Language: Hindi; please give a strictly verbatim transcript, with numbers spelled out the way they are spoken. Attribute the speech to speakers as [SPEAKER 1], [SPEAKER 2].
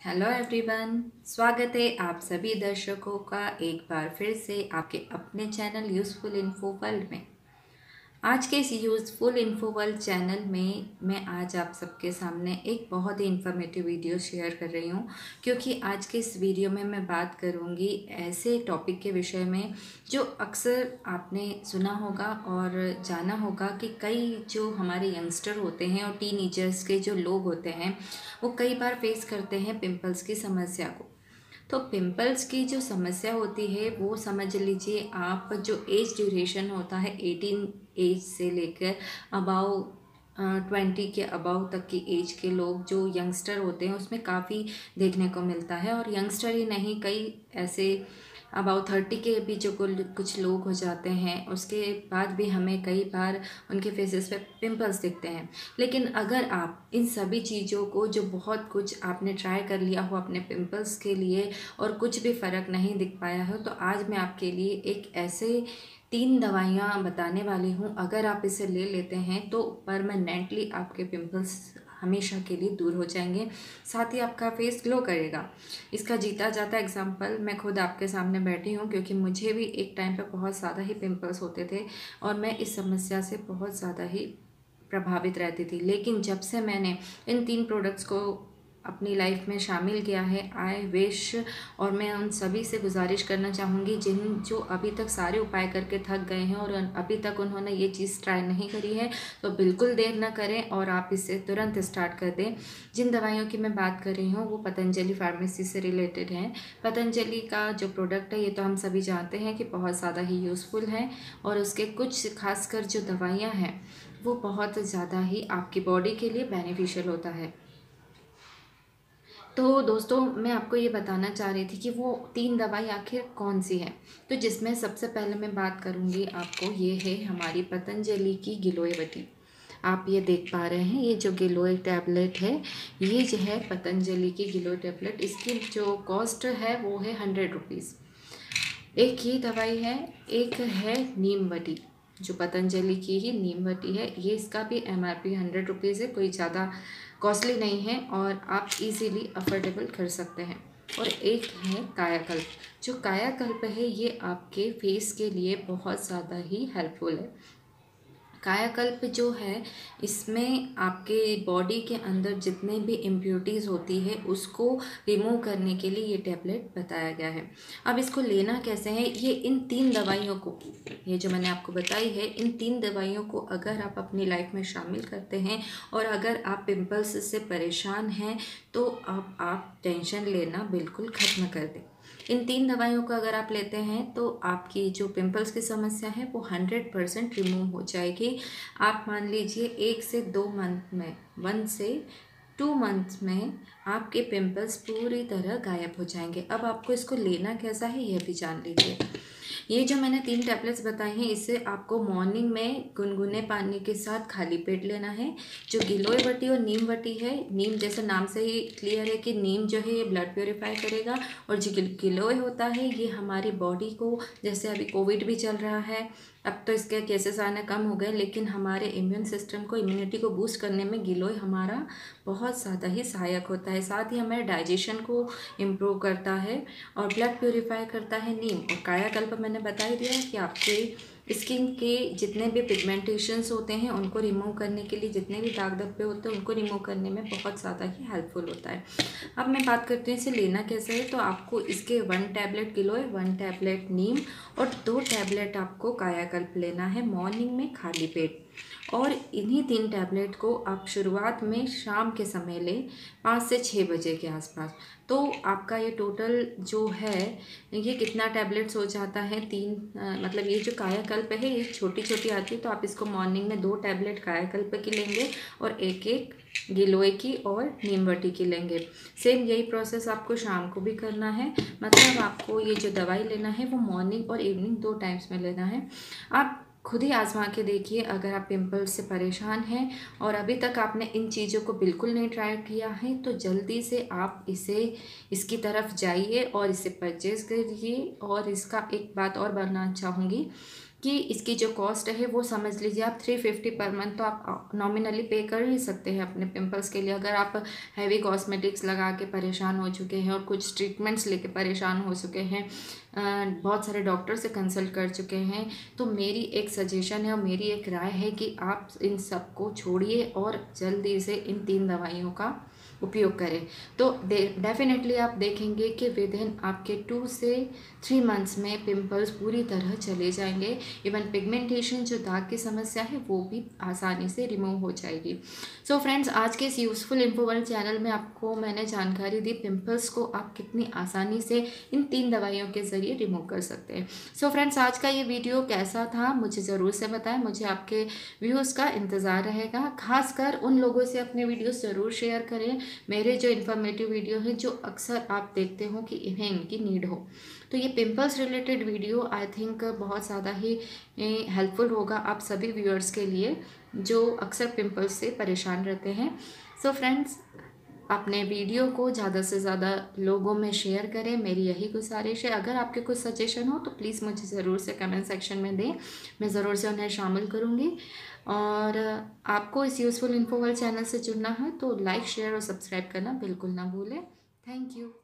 [SPEAKER 1] हेलो एवरीवन, स्वागत है आप सभी दर्शकों का एक बार फिर से आपके अपने चैनल यूज़फुल इन्फो वर्ल्ड में। आज के इस यूज़फुल इन्फो वर्ल्ड चैनल में मैं आज आप सबके सामने एक बहुत ही इन्फॉर्मेटिव वीडियो शेयर कर रही हूँ, क्योंकि आज के इस वीडियो में मैं बात करूँगी ऐसे टॉपिक के विषय में जो अक्सर आपने सुना होगा और जाना होगा कि कई जो हमारे यंगस्टर होते हैं और टीनेजर्स के जो लोग होते हैं वो कई बार फेस करते हैं पिंपल्स की समस्या को। तो पिंपल्स की जो समस्या होती है वो समझ लीजिए आप, जो एज ड्यूरेशन होता है एटीन एज से लेकर अबाउ ट्वेंटी के अबाउ तक की एज के लोग जो यंगस्टर होते हैं उसमें काफ़ी देखने को मिलता है। और यंगस्टर ही नहीं, कई ऐसे अबाउट थर्टी के भी जो कुछ लोग हो जाते हैं उसके बाद भी हमें कई बार उनके फेसेस पे पिंपल्स दिखते हैं। लेकिन अगर आप इन सभी चीज़ों को, जो बहुत कुछ आपने ट्राई कर लिया हो अपने पिंपल्स के लिए और कुछ भी फ़र्क नहीं दिख पाया हो, तो आज मैं आपके लिए एक ऐसे तीन दवाइयाँ बताने वाली हूँ। अगर आप इसे ले लेते हैं तो परमानेंटली आपके पिंपल्स हमेशा के लिए दूर हो जाएंगे, साथ ही आपका फेस ग्लो करेगा। इसका जीता जाता एग्जाम्पल मैं खुद आपके सामने बैठी हूँ, क्योंकि मुझे भी एक टाइम पे बहुत ज़्यादा ही पिंपल्स होते थे और मैं इस समस्या से बहुत ज़्यादा ही प्रभावित रहती थी। लेकिन जब से मैंने इन तीन प्रोडक्ट्स को अपनी लाइफ में शामिल किया है, आई विश, और मैं उन सभी से गुजारिश करना चाहूँगी जिन जो अभी तक सारे उपाय करके थक गए हैं और अभी तक उन्होंने ये चीज़ ट्राई नहीं करी है, तो बिल्कुल देर ना करें और आप इसे तुरंत स्टार्ट कर दें। जिन दवाइयों की मैं बात कर रही हूँ वो पतंजलि फार्मेसी से रिलेटेड हैं। पतंजलि का जो प्रोडक्ट है ये तो हम सभी जानते हैं कि बहुत ज़्यादा ही यूज़फुल है, और उसके कुछ खासकर जो दवाइयाँ हैं वो बहुत ज़्यादा ही आपकी बॉडी के लिए बेनिफिशियल होता है। तो दोस्तों, मैं आपको ये बताना चाह रही थी कि वो तीन दवाई आखिर कौन सी है। तो जिसमें सबसे पहले मैं बात करूँगी आपको, ये है हमारी पतंजलि की गिलोयवती। आप ये देख पा रहे हैं, ये जो गिलोय टैबलेट है, ये जो है पतंजलि की गिलोय टैबलेट, इसकी जो कॉस्ट है वो है हंड्रेड रुपीज़। एक ये दवाई है, एक है नीमवटी, जो पतंजलि की ही नीमवटी है। ये इसका भी M R P hundred rupees है, कोई ज़्यादा कॉस्टली नहीं है और आप इजीली अफोर्डेबल कर सकते हैं। और एक है कायाकल्प। जो कायाकल्प है ये आपके फेस के लिए बहुत ज़्यादा ही हेल्पफुल है। कायाकल्प जो है, इसमें आपके बॉडी के अंदर जितने भी इम्प्योरिटीज़ होती है उसको रिमूव करने के लिए ये टैबलेट बताया गया है। अब इसको लेना कैसे है, ये इन तीन दवाइयों को, ये जो मैंने आपको बताई है, इन तीन दवाइयों को अगर आप अपनी लाइफ में शामिल करते हैं और अगर आप पिंपल्स से परेशान हैं तो अब आप टेंशन लेना बिल्कुल ख़त्म कर दें। इन तीन दवाइयों को अगर आप लेते हैं तो आपकी जो पिंपल्स की समस्या है वो हंड्रेड परसेंट रिमूव हो जाएगी। आप मान लीजिए एक से दो मंथ में, वन से टू मंथ्स में आपके पिंपल्स पूरी तरह गायब हो जाएंगे। अब आपको इसको लेना कैसा है यह भी जान लीजिए। ये जो मैंने तीन टैबलेट्स बताई हैं, इसे आपको मॉर्निंग में गुनगुने पानी के साथ खाली पेट लेना है। जो गिलोयवटी और नीमवटी है, नीम जैसे नाम से ही क्लियर है कि नीम जो है ये ब्लड प्योरीफाई करेगा, और जो गिलोय होता है ये हमारी बॉडी को, जैसे अभी कोविड भी चल रहा है, अब तो इसके केसेस आने कम हो गए, लेकिन हमारे इम्यून सिस्टम को, इम्यूनिटी को बूस्ट करने में गिलोय हमारा बहुत ज़्यादा ही सहायक होता है। साथ ही हमारे डाइजेशन को इम्प्रूव करता है और ब्लड प्योरीफाई करता है नीम। और कायाकल्प मैंने बता ही दिया कि आपके स्किन के जितने भी पिगमेंटेशंस होते हैं उनको रिमूव करने के लिए, जितने भी दाग धब्बे होते हैं उनको रिमूव करने में बहुत ज़्यादा ही हेल्पफुल होता है। अब मैं बात करती हूँ इसे लेना कैसे है। तो आपको इसके वन टैबलेट गिलोय, वन टैबलेट नीम और दो टैबलेट आपको कायाकल्प लेना है मॉर्निंग में खाली पेट। और इन्हीं तीन टैबलेट को आप शुरुआत में शाम के समय लें, पाँच से छः बजे के आसपास। तो आपका ये टोटल जो है ये कितना टैबलेट्स हो जाता है, तीन आ, मतलब ये जो कायाकल्प है ये छोटी छोटी आती है, तो आप इसको मॉर्निंग में दो टैबलेट कायाकल्प की लेंगे और एक एक गिलोय की और नीमवटी की लेंगे। सेम यही प्रोसेस आपको शाम को भी करना है, मतलब आपको ये जो दवाई लेना है वो मॉर्निंग और इवनिंग दो टाइम्स में लेना है। आप खुद ही आजमा के देखिए, अगर आप पिंपल्स से परेशान हैं और अभी तक आपने इन चीज़ों को बिल्कुल नहीं ट्राई किया है तो जल्दी से आप इसे इसकी तरफ जाइए और इसे परचेज़ करिए। और इसका एक बात और बताना चाहूँगी कि इसकी जो कॉस्ट है वो समझ लीजिए आप थ्री फिफ्टी पर मंथ तो आप नॉमिनली पे कर ही सकते हैं अपने पिंपल्स के लिए। अगर आप हैवी कॉस्मेटिक्स लगा के परेशान हो चुके हैं और कुछ ट्रीटमेंट्स लेके परेशान हो चुके हैं, बहुत सारे डॉक्टर से कंसल्ट कर चुके हैं, तो मेरी एक सजेशन है और मेरी एक राय है कि आप इन सब को छोड़िए और जल्दी से इन तीन दवाइयों का उपयोग करें। तो डेफिनेटली आप देखेंगे कि विद इन आपके टू से थ्री मंथ्स में पिंपल्स पूरी तरह चले जाएंगे। इवन पिगमेंटेशन जो दाग की समस्या है वो भी आसानी से रिमूव हो जाएगी। सो so फ्रेंड्स, आज के इस यूज़फुल इन्फो वर्ल्ड चैनल में आपको मैंने जानकारी दी पिंपल्स को आप कितनी आसानी से इन तीन दवाइयों के ज़रिए रिमूव कर सकते हैं। सो so फ्रेंड्स, आज का ये वीडियो कैसा था मुझे ज़रूर से बताएं। मुझे आपके व्यूज़ का इंतज़ार रहेगा। खासकर उन लोगों से अपने वीडियोस ज़रूर शेयर करें मेरे जो इन्फॉर्मेटिव वीडियो है, जो अक्सर आप देखते हो कि इन्हें इनकी नीड हो। तो ये pimples related video I think बहुत ज़्यादा ही हेल्पफुल होगा आप सभी व्यूअर्स के लिए जो अक्सर पिंपल्स से परेशान रहते हैं। सो फ्रेंड्स, अपने वीडियो को ज़्यादा से ज़्यादा लोगों में शेयर करें, मेरी यही गुजारिश है। अगर आपके कुछ सजेशन हो तो प्लीज़ मुझे ज़रूर से कमेंट सेक्शन में दें, मैं ज़रूर से उन्हें शामिल करूँगी। और आपको इस यूज़फुल इन्फो वर्ल्ड चैनल से जुड़ना है तो लाइक, शेयर और सब्सक्राइब करना बिल्कुल ना भूलें। Thank you.